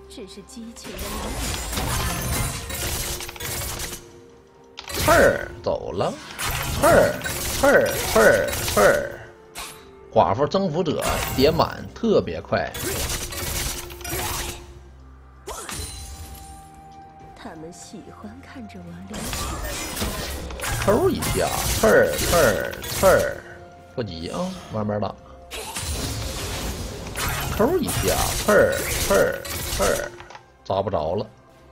只是激情的刺儿走了，刺儿，寡妇征服者叠满特别快。 他们喜欢看着我流血。 抠一下，刺儿，不急啊，慢慢打。抠一下，刺儿，扎不着了。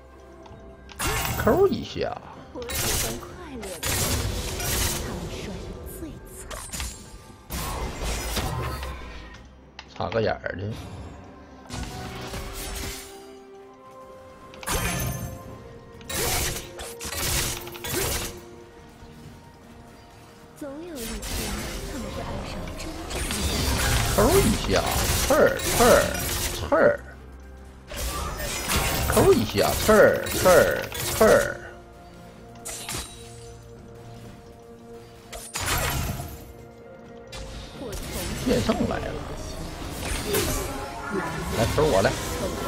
抠一下。 我喜欢快乐的，他们摔得最惨。 插个眼儿去。 总有一天，他们会爱上真正的。 抠一下，刺儿，抠一下，刺儿。剑圣来了，来抠我来。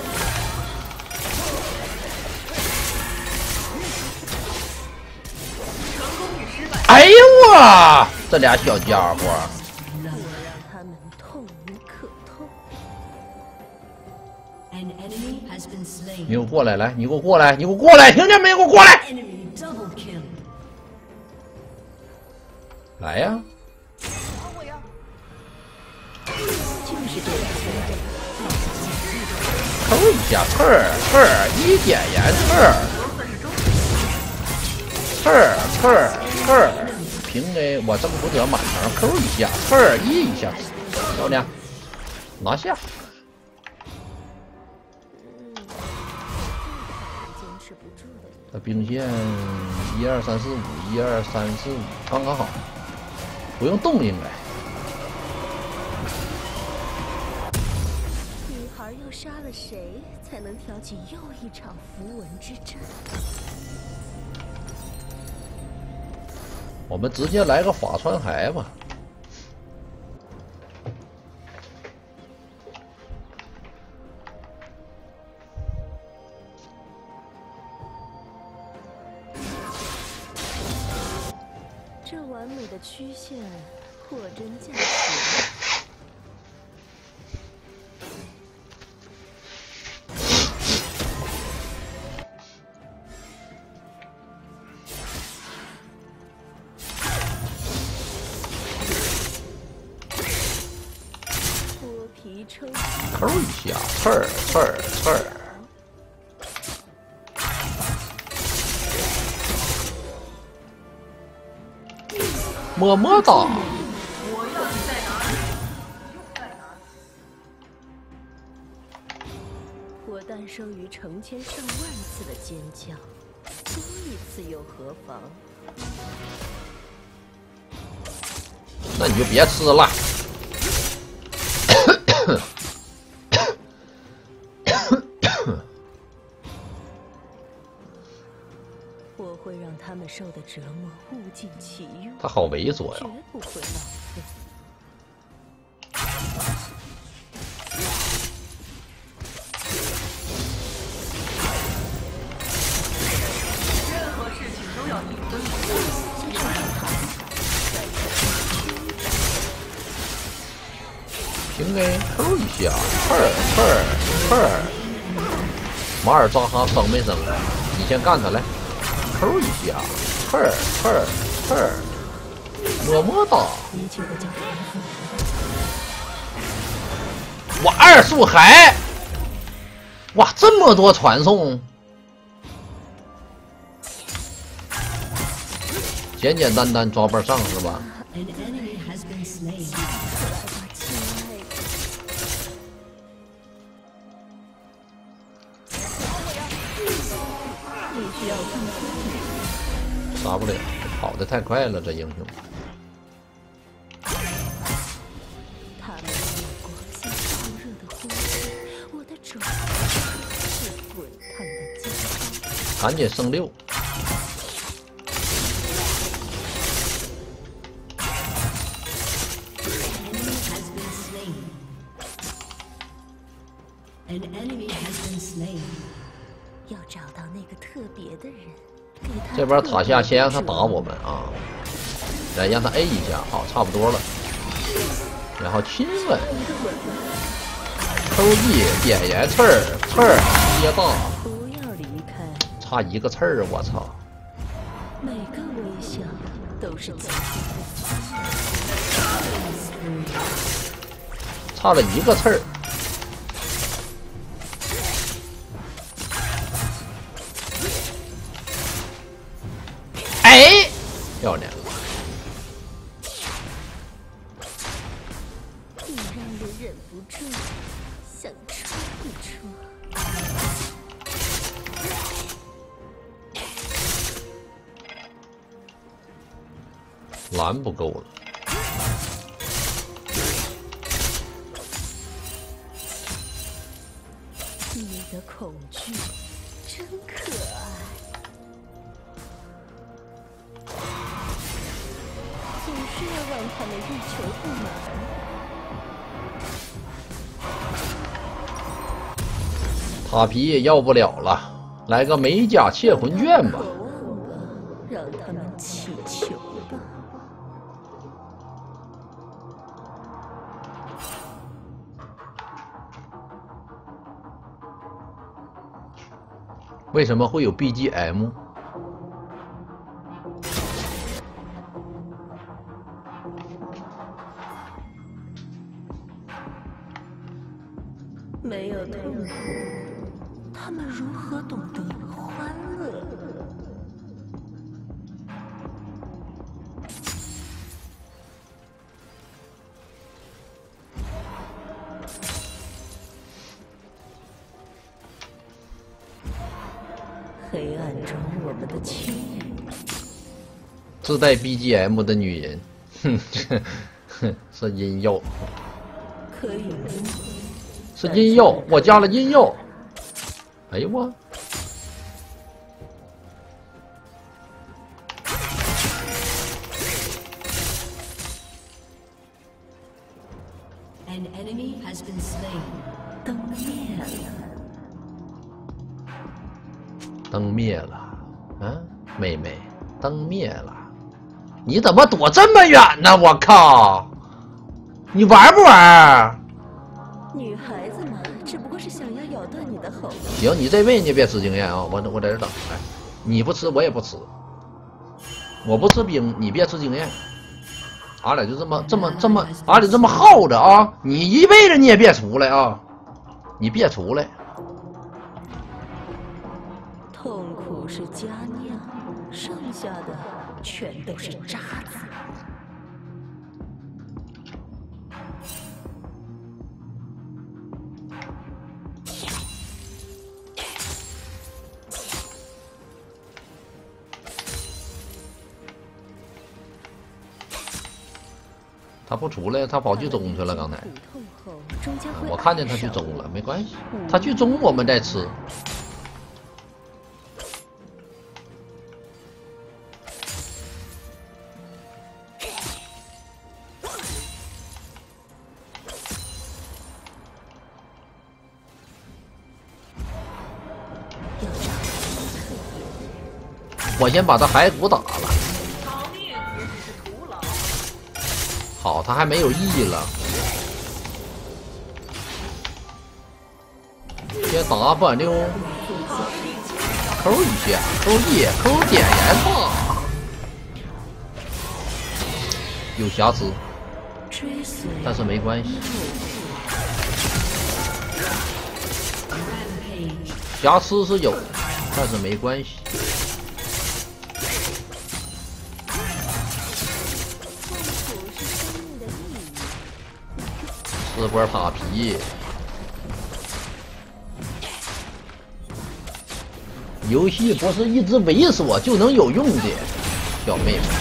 哎呀我，这俩小家伙。 我让他们痛无可痛。 你给我过来，来，你给我过来，你给我过来，听见没？给我过来！来呀！ 就是这样。 抠一下，刺儿，一点盐，刺儿，平 A， 我征服者满堂，抠一下，刺儿一下，漂亮，拿下。这兵线1、2、3、4、5，1、2、3、4、5，刚刚好，不用动应该。 女孩要杀了谁，才能挑起又一场符文之战？ 我们直接来个法穿骸吧。 这完美的曲线，货真价实。 抠一下，刺儿，么么哒。 我诞生于成千上万次的尖叫，多一次又何妨？ 那你就别吃了。 我会让他们受的折磨物尽其用。 他好猥琐呀！ 绝不会浪费。 任何事情都要理分。 平 A 抠一下，刺儿，马尔扎哈生没生？你先干他来，抠一下，刺儿，么么哒。我2速还，哇，这么多传送，简简单单抓不上是吧？杀不了，跑得太快了，这英雄。 他们有过像燥热的呼吸，我的爪是滚烫的尖刀。 赶紧升6。 An enemy has been slain. 要找到那个特别的人，给他这边塔下先让他打我们啊，来让他 A 一下，好，差不多了。然后亲吻，抽 E 点燃刺儿，刺儿接大， 不要离开。 差一个刺儿，我操！ 每个微笑都是自己差了一个刺儿。哎，漂亮！ 你让人忍不住想戳一戳。 蓝不够了。 你的恐惧真可爱。总是要让他们欲求不满。 塔皮要不了了，来个美甲窃魂卷吧。 渴望吧，让他们祈求吧。 为什么会有 BGM？ 没有痛苦，他们如何懂得欢乐？黑暗中，我们的亲人。 自带 BGM 的女人，哼哼，是音药， 可以吗？ 是音药，我加了音药。哎呦我！ An enemy has been slain. 灯灭了。 灯灭了，嗯，妹妹，灯灭了，你怎么躲这么远呢？我靠！你玩不玩？ 女孩子嘛，只不过是想要咬断你的喉咙。 行，你这位你别吃经验啊，我在这等。哎，你不吃我也不吃，我不吃冰，你别吃经验。俺俩就这么，俺俩这么耗着啊！你一辈子你也别出来啊！你别出来。 痛苦是佳酿，剩下的全都是渣子。 他不出来，他跑去中去了。刚才苦痛后终将会我看见他去中了，没关系，他去中我们再吃。 我先把他骸骨打了。 逃命也只是徒劳。 好，他还没有 E 了。先 W， 扣一下，扣 E， 扣点燃吧。有瑕疵，但是没关系。瑕疵是有，但是没关系。 吃波塔皮，游戏不是一直猥琐就能有用的，小妹妹。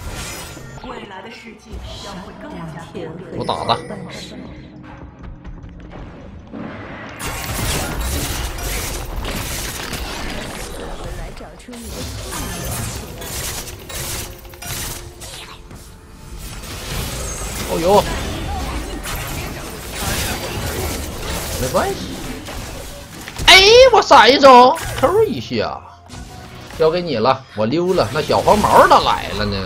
未来的世界将会更加。 我打他。 出你的痛起来。 哦呦，没关系。哎，我闪一手，扣一下，交给你了，我溜了。那小黄毛哪来了呢？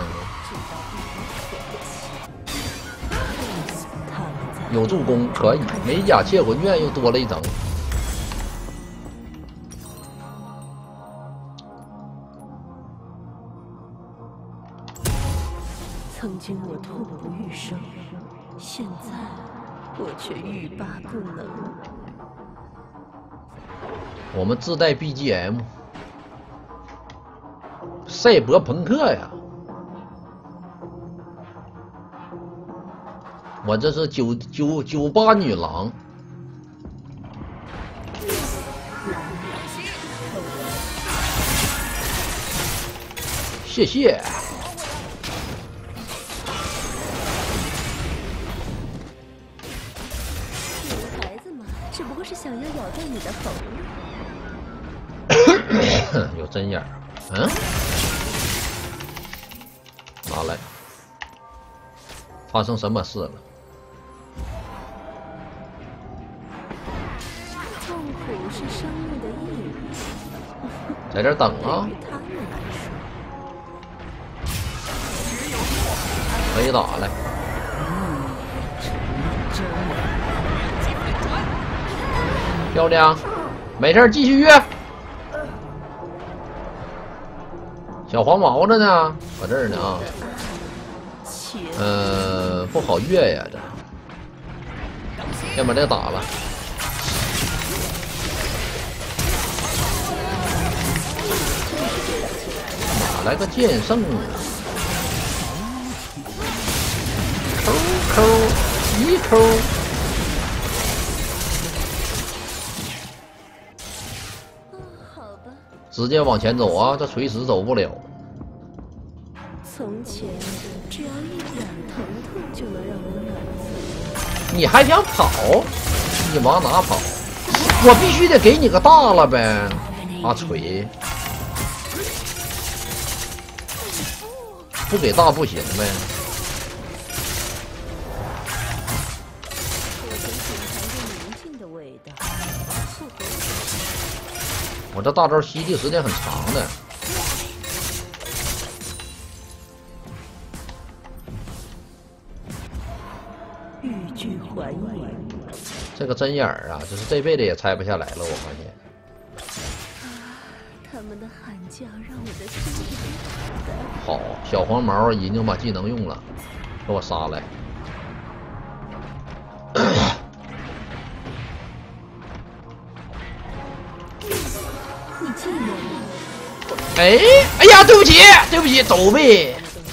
有助攻，可以。美甲窃魂卷又多了一层。 曾经我痛不欲生，现在我却欲罢不能。 我们自带 BGM， 赛博朋克呀！我这是98女郎。谢谢。 孩子嘛，只不过是想要咬断你的喉。 有针眼儿，嗯，拿来。发生什么事了？ 痛苦是生命的意义。 在这儿等啊， 对于他们来说， 可以打来。漂亮，没事儿继续约。小黄毛子呢？搁这儿呢啊。不好越呀，这。先把这个打了。哪来个剑圣啊？抠抠一抠。 好吧。 直接往前走啊，这垂死走不了。 从前只要一点疼痛就能让我满足。 你还想跑？你往哪跑？我必须得给你个大了呗，阿锤！不给大不行呗。 我想品尝这宁静的味道。 我这大招吸的时间很长的。 欲拒还迎。 这个针眼儿啊，就是这辈子也拆不下来了。我发现。 他们的喊叫让我的心里好，小黄毛已经把技能用了，给我杀来。 你技能。 哎呀，对不起，对不起，走呗。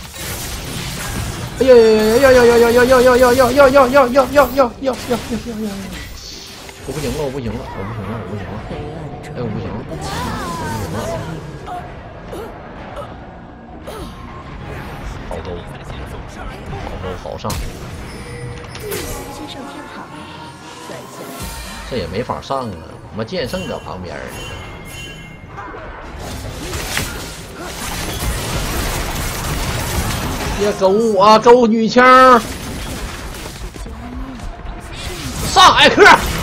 哎呀呀呀呀呀呀呀呀呀呀呀呀呀呀呀呀呀！我不行了，我不行了，我不行了，我不行了！哎，我不行了，我不行了！好兜，好兜，好上。 先上天堂，再下。 这也没法上啊！他妈剑圣搁旁边呢。别勾我，勾女枪！上艾克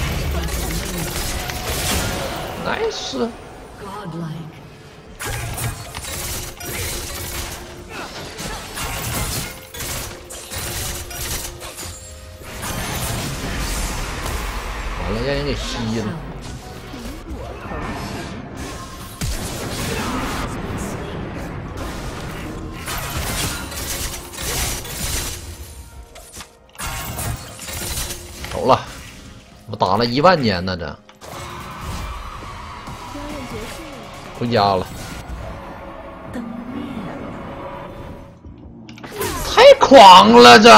，nice。完了，让人给吸了。走了，我打了1万年呢，这回家了。太狂了，这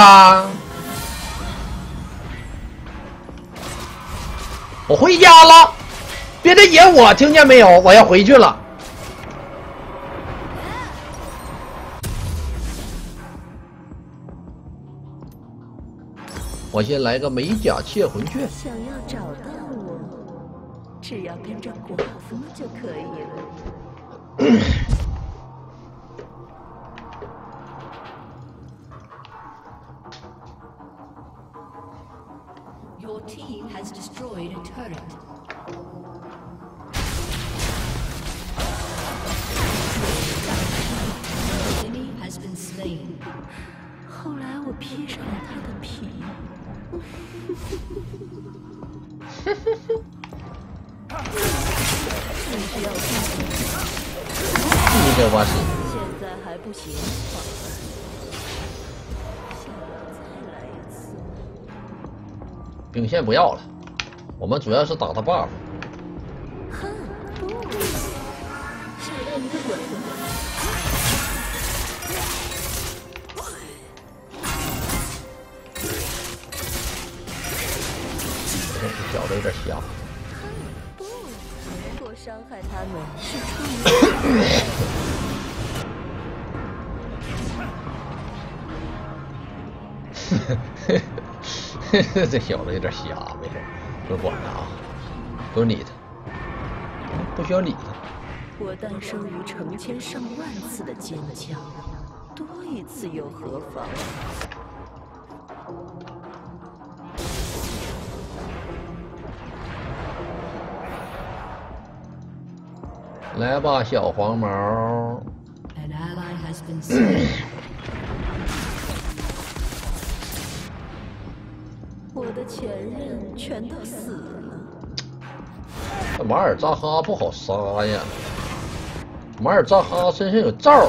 我回家了，别再野我，听见没有？我要回去了。我先来个美甲窃魂卷。 想要找到我，只要跟着寡妇就可以了。 Your team has destroyed a turret. The enemy has been slain. 后来我披上了他的皮。 你这我是。 现在还不行，宝贝。想要再来一次？ 兵线不要了，我们主要是打他 buff。 哼，不，想让你个滚！ 这小的有点瞎。 不，如果伤害他们是出于这小子有点瞎，没事，不管他啊，不用理他，不需要理他。 我诞生于成千上万次的尖叫，多一次又何妨？ 来吧，小黄毛。 An ally has been slain. 我的前任全都死了。 这马尔扎哈不好杀呀，马尔扎哈身上有罩儿。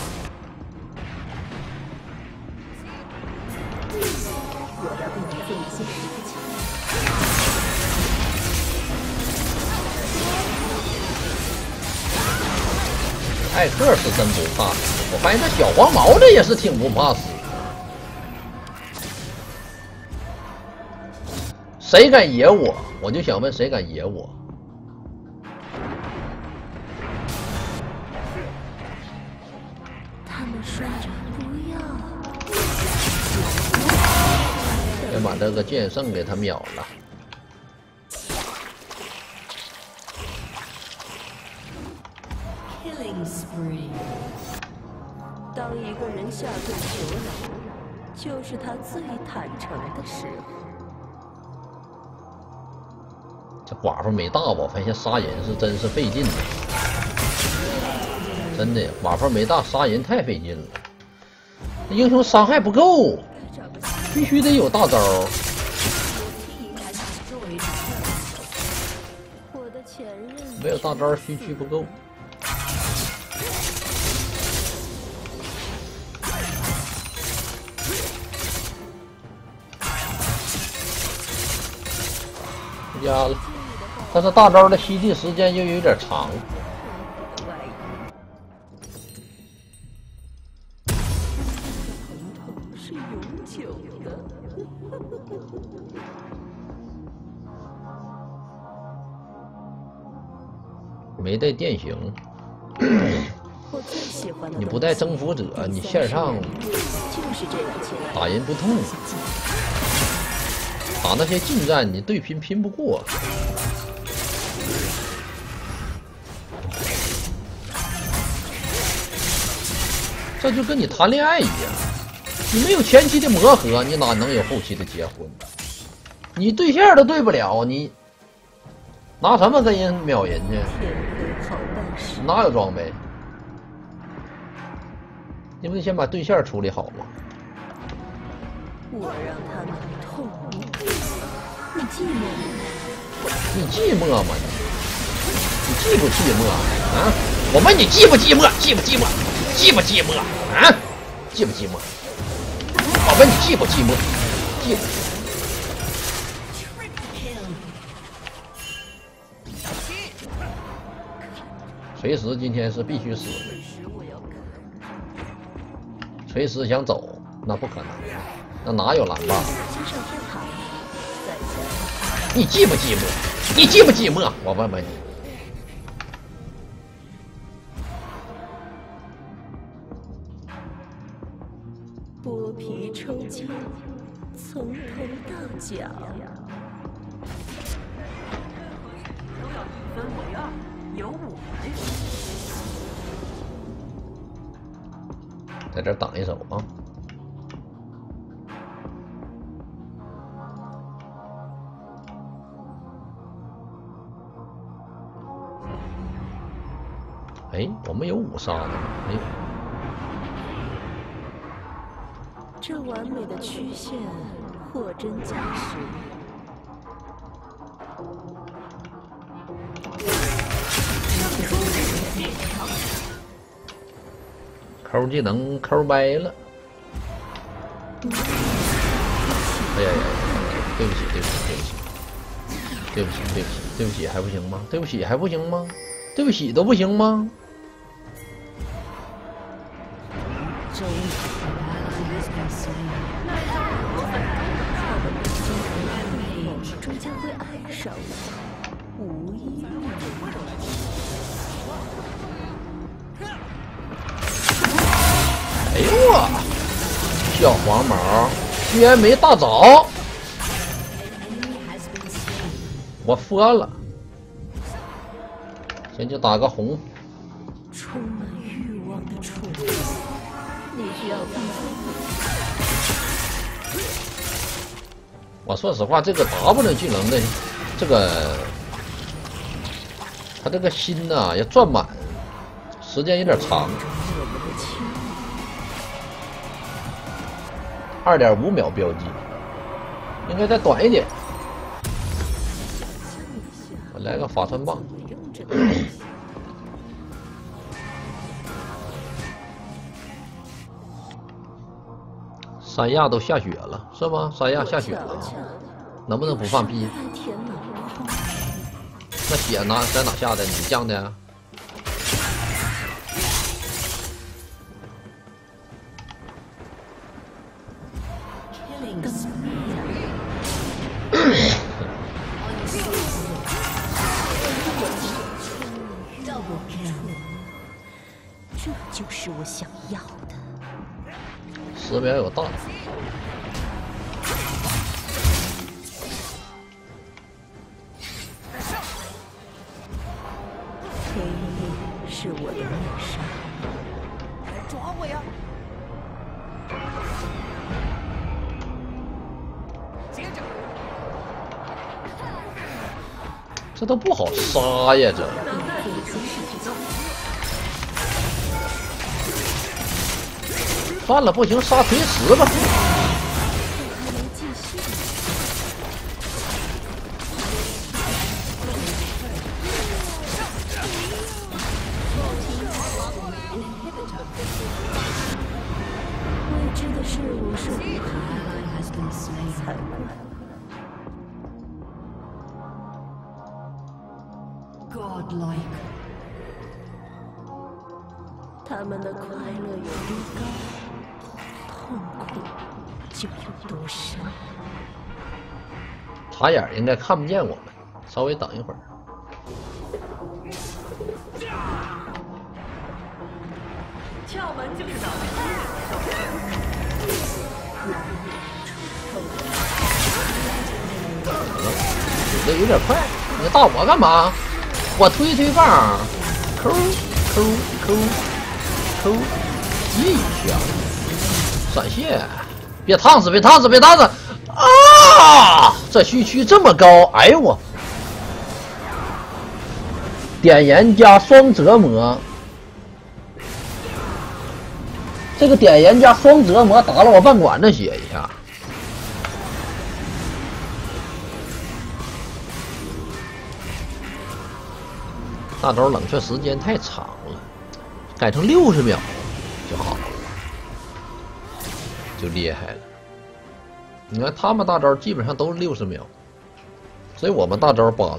我要为你做一些事情。 艾克是真不怕死，我发现这小黄毛这也是挺不怕死。谁敢野我？我就想问谁敢野我？ 他们说着不要。 先把这个剑圣给他秒了。 Killing spree. 当一个人下跪求饶，就是他最坦诚的时候。 这寡妇没大吧？我发现杀人是真是费劲的，真的，寡妇没大杀人太费劲了。英雄伤害不够，必须得有大招。 我的前任没有大招，虚区不够。回家了，但是大招的吸地时间又有点长。 是永久的。 没带电刑， 我最喜欢的你不带征服者，你线上就是这样打人不痛，打那些近战你对拼拼不过。这就跟你谈恋爱一样，你没有前期的磨合，你哪能有后期的结婚？你对象都对不了，你拿什么跟人秒人去？ 好办事。 哪有装备？你不得先把对象处理好吗？ 我让他们痛。你寂寞吗？ 你寂寞吗？你寂不寂寞啊？我问你寂不寂寞？寂不寂寞？寂不寂寞啊？寂不寂寞？我问你寂不寂寞？寂不寂寞？锤石今天是必须死的。锤石想走，那不可能，那哪有蓝霸？ 先上天堂，再下。 你寂不寂寞？你寂不寂寞？我问问你。 剥皮抽筋，从头到脚。 都要1分为2，有我呀！ 在这挡一手啊。哎，我们有5杀的，哎， 这完美的曲线，货真价实。 抠技能抠歪了。哎呀呀！对不起，对不起，对不起，对不起，对不起，对不起，还不行吗？对不起，还不行吗？对不起都不行吗？ 终将会爱上我，无意。 哎呦我，小黄毛居然没大着，我疯了。先就打个红。 充满欲望的触碰，你需要放松。 我说实话，这个 W 技能的这个，他这个心呐、要转满，时间有点长。2.5秒标记，应该再短一点。我来个法穿棒。三亚都下雪了，是吗？三亚下雪了，能不能不放屁？那雪在哪下的？你降的呀？ 这就是我想要的。 10秒有大。 黑夜是我的面纱。 来抓我呀！接着。 这都不好杀呀，这。算了，不行，杀锤石吧。 未知的事物是无害，才怪。 Godlike. 他们的快乐有多高，痛苦就有多深。 茶眼应该看不见我们，稍微等一会儿。 窍门就是脑袋。 这有点快，你打我干嘛？我推棒，抠抠抠抠，一下，闪现，别烫死，别烫死，别烫死！啊！这虚区这么高，哎呦我！点燃加双折磨，这个点燃加双折磨打了我半管子血一下。大招冷却时间太长了，改成60秒就好了，就厉害了。你看他们大招基本上都是60秒，所以我们大招80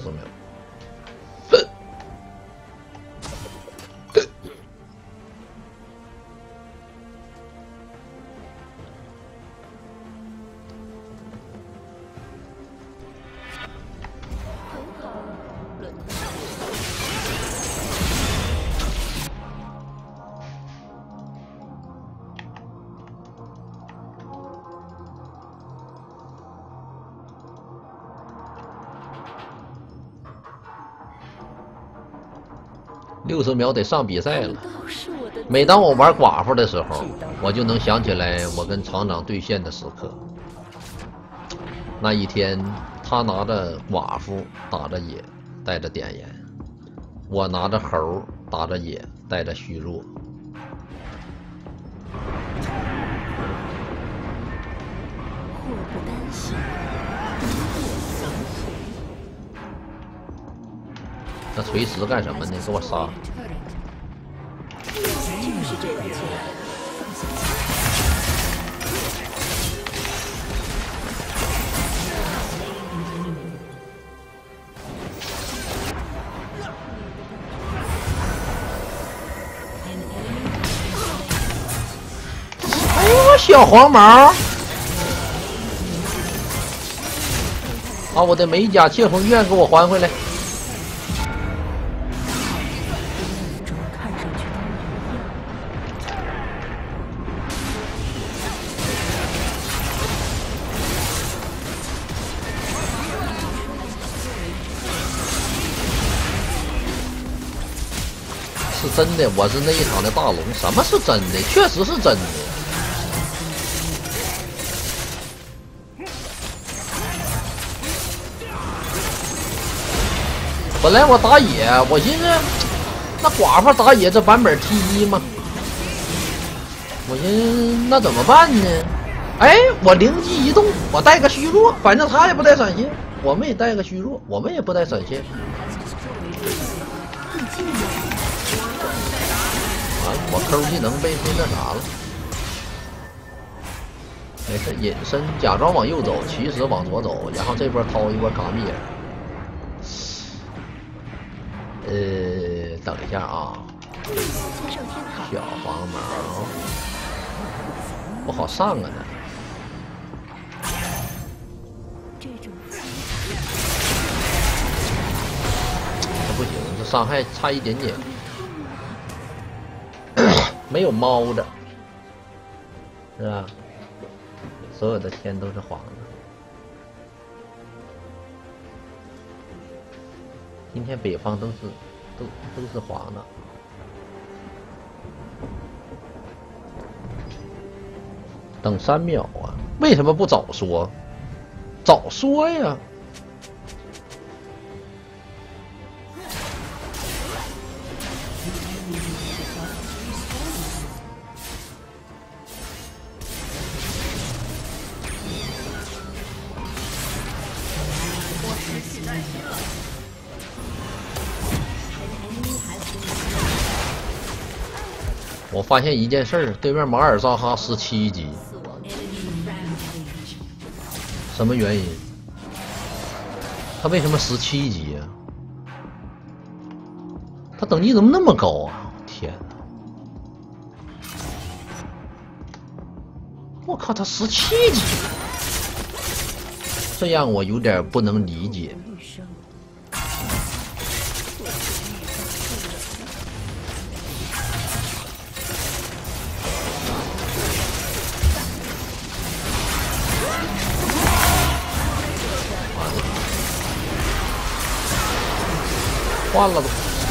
秒。60秒得上比赛了。 都是我的每当我玩寡妇的时候，我就能想起来我跟厂长对线的时刻。那一天，他拿着寡妇打着野，带着点烟；我拿着猴打着野，带着虚弱。 祸不单行，因祸相随。 这锤石干什么呢？给我杀！ 就是这样做的，放下心。 哎呦，小黄毛！把我的美甲窃风院给我还回来！ 是真的，我是那一场的大龙。什么是真的？确实是真的。本来我打野，我寻思那寡妇打野这版本 T1嘛，我寻思那怎么办呢？哎，我灵机一动，我带个虚弱，反正他也不带闪现，我们也带个虚弱，我们也不带闪现。 我 Q 技能被那啥了，没事，隐身，假装往右走，其实往左走，然后这波掏一波卡米尔。等一下啊，小黄毛不好上啊呢。这不行，这伤害差一点点。 没有猫着，是吧？所有的天都是黄的。今天北方都是黄的。等3秒啊！为什么不早说？早说呀！ 我发现一件事儿，对面马尔扎哈17级，什么原因？他为什么17级呀？他等级怎么那么高啊？天哪！我靠，他17级，这让我有点不能理解。 换了吧，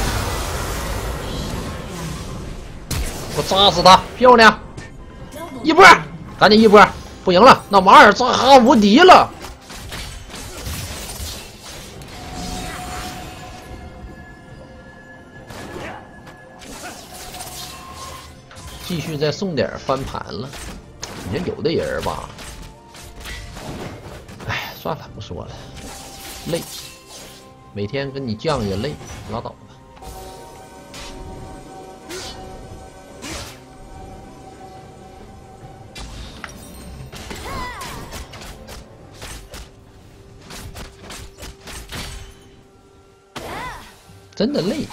我扎死他，漂亮！一波，赶紧一波，不行了，那马尔扎哈无敌了。继续再送点翻盘了。你看有的人吧，哎，算了，不说了，累。 每天跟你犟也累，拉倒吧。真的累。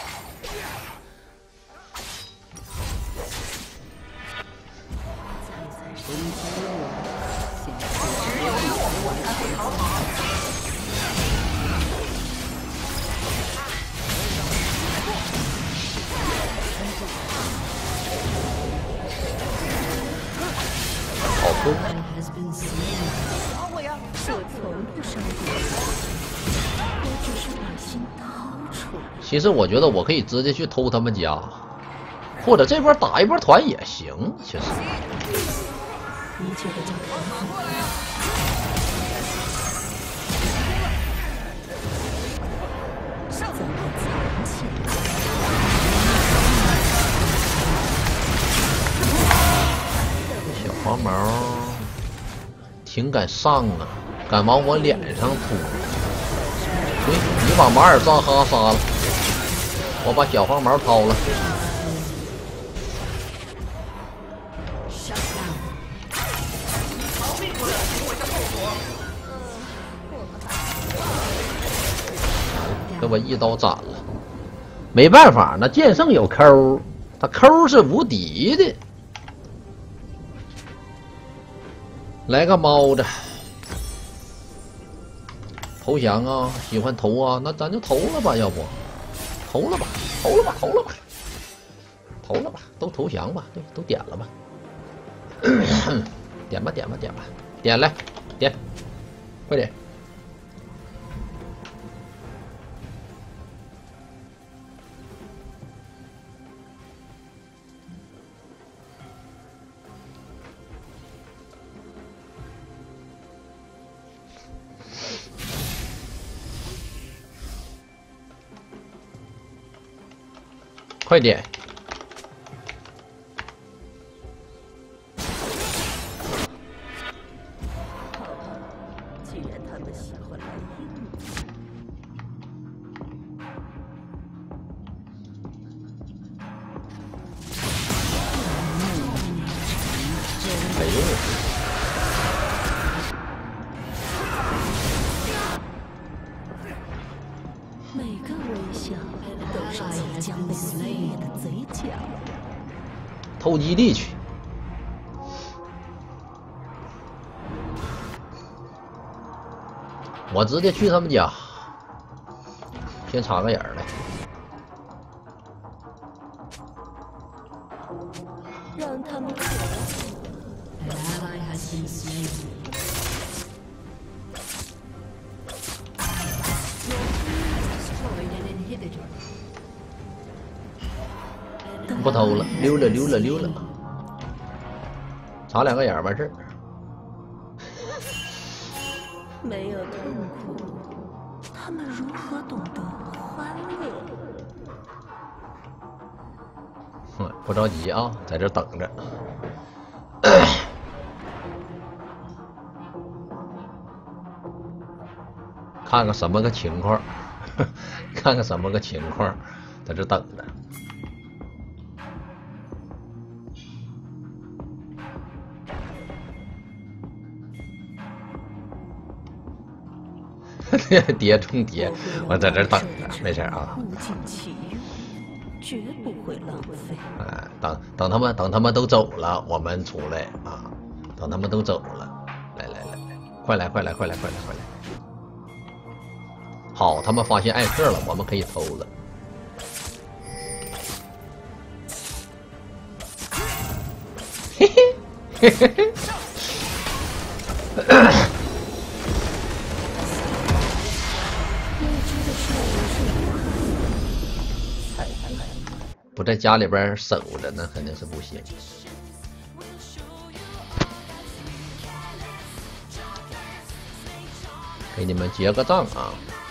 杀我呀！我从不伤别人，我只是把心掏出来。 其实我觉得我可以直接去偷他们家， 或者这波打一波团也行，其实。 一切都交给我好了。怎么藏起来？ 小黄毛挺敢上啊，敢往我脸上吐。对，你把马尔扎哈杀了，我把小黄毛掏了。给我一刀斩了，没办法，那剑圣有抠，他抠是无敌的。来个猫的，投降啊！喜欢投啊，那咱就投了吧，要不投了吧，投了吧，投了吧，投了吧，都投降吧，对，都点了吧，点吧，点吧，点吧，点来，点，快点。快点！ 既然他们喜欢来硬的， 哎呦！ 每个微笑都是即将被撕裂的嘴角。 偷基地去。我直接去他们家，先插个眼儿来。 让他们看。不偷了，溜了溜了溜了，插两个眼完事儿。 没有痛苦，他们如何懂得欢乐？ 不着急啊，在这等着。看看什么个情况，看看什么个情况，在这等着。碟中碟，我在这等着，没事啊。 物尽其用，绝不会浪费。 哎，等他们都走了，我们出来啊！等他们都走了，来，快来！好，他们发现艾克了，我们可以偷了。嘿嘿。不在家里边守着，那肯定是不行。给你们结个账啊！